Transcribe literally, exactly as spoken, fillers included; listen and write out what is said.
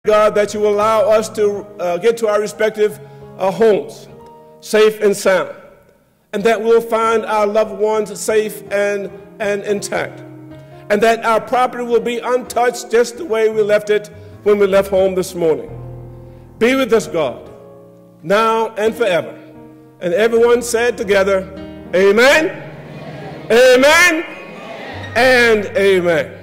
God, that you will allow us to uh, get to our respective uh, homes safe and sound, and that we'll find our loved ones safe and, and intact, and that our property will be untouched just the way we left it when we left home this morning. Be with us, God, now and forever. And everyone said together, amen, amen, amen, and amen.